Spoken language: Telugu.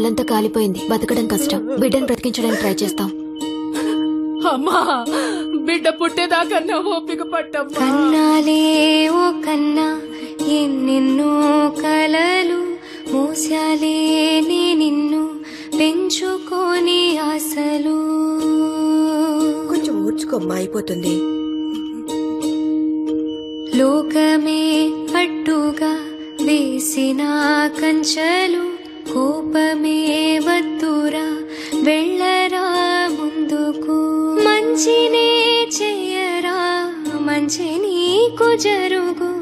ఒళ్ళంతా కాలిపోయింది, బతకడం కష్టం. బిడ్డను బ్రతికించడానికి ట్రై చేస్తాం. అమ్మా, బిడ్డ పుట్టేదాకన్నా ఓపిక పట్టమ్మా. కన్నాలే ఓ కన్నా, ఎన్నెన్నో కలలు మోసాలే నే నిన్ను, పెంచుకోని ఆశలు. కొంచెం ఊడ్చుకోమ్మా, అయిపోతుంది. లోకమే అడ్డుగా వేసిన కంచెలు, కోపమే వద్దురా వెళ్ళరా ముందుకు. మంచినే చెయ్యరా, మంచి నీకు జరుగు.